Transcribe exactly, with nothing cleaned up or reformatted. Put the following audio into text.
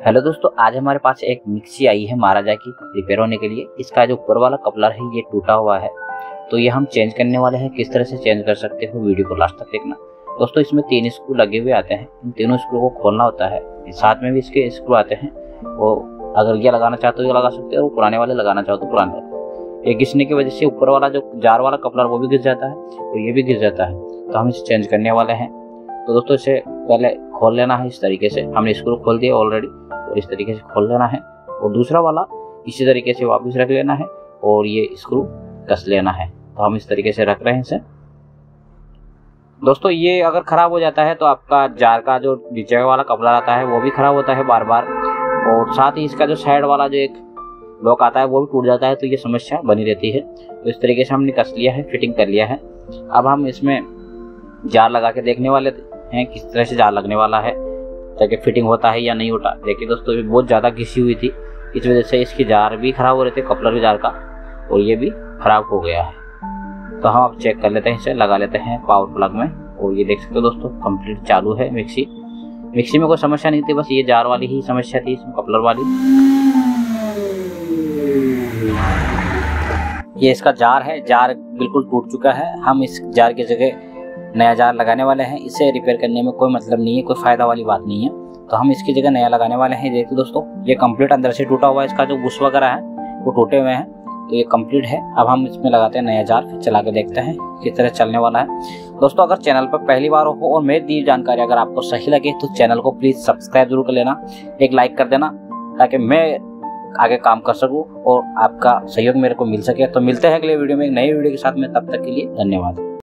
Hello दोस्तों, आज हमारे पास एक मिक्सी आई है महाराजा की रिपेयर होने के लिए। इसका जो ऊपर वाला कपलर है ये टूटा हुआ है, तो ये हम चेंज करने वाले हैं। किस तरह से चेंज कर सकते हो वीडियो को लास्ट तक देखना। दोस्तों, इसमें तीन स्क्रू लगे हुए आते हैं, इन तीनों स्क्रू को खोलना होता है। साथ में भी इसके स्क्रू आते हैं, वो अगर ये लगाना चाहते हो ये लगा सकते हो, पुराने वाले लगाना चाहो तो पुराने वाले। ये घिसने की वजह से ऊपर वाला जो जार वाला कपलर वो भी घिस जाता है और ये भी घिस जाता है, तो हम इसे चेंज करने वाले हैं। तो दोस्तों, इसे पहले खोल लेना है। इस तरीके से हमने स्क्रू खोल दिया ऑलरेडी, और इस तरीके से खोल लेना है और दूसरा वाला इसी तरीके से वापस रख लेना है और ये स्क्रू कस लेना है। तो हम इस तरीके से रख रहे हैं इसे। दोस्तों, ये अगर खराब हो जाता है तो आपका जार का जो नीचे वाला कपड़ा आता है वो भी खराब होता है बार बार, और साथ ही इसका जो साइड वाला जो एक लॉक आता है वो भी टूट जाता है, तो ये समस्या बनी रहती है। तो इस तरीके से हमने कस लिया है, फिटिंग कर लिया है। अब हम इसमें जार लगा के देखने वाले हैं किस तरह से जार लगने वाला है, ताकि फिटिंग होता है या नहीं होता। देखिए दोस्तों, ये बहुत ज़्यादा घिसी हुई थी, इस वजह से इसकी जार भी खराब हो रहे थे, कपलर के जार का, और ये भी खराब हो गया है। तो हम अब चेक कर लेते हैं, इसे लगा लेते हैं पावर प्लग में। और ये देख सकते हो दोस्तों, कंप्लीट चालू है मिक्सी। मिक्सी में कोई समस्या नहीं थी, बस ये जार वाली ही समस्या थी, इसमें कपलर वाली। ये इसका जार है, जार बिल्कुल टूट चुका है। हम इस जार की जगह नया जार लगाने वाले हैं। इसे रिपेयर करने में कोई मतलब नहीं है, कोई फायदा वाली बात नहीं है, तो हम इसकी जगह नया लगाने वाले हैं। देखिए दोस्तों, ये कंप्लीट अंदर से टूटा हुआ है, इसका जो बुश वगैरह है वो टूटे हुए हैं, तो ये कंप्लीट है। अब हम इसमें लगाते हैं नया जार, फिर चला के देखते हैं किस तरह चलने वाला है। दोस्तों, अगर चैनल पर पहली बार हो और मेरी दी जानकारी अगर आपको सही लगे तो चैनल को प्लीज सब्सक्राइब जरूर कर लेना, एक लाइक कर देना, ताकि मैं आगे काम कर सकूं और आपका सहयोग मेरे को मिल सके। तो मिलते हैं अगले वीडियो में एक नई वीडियो के साथ में, तब तक के लिए धन्यवाद।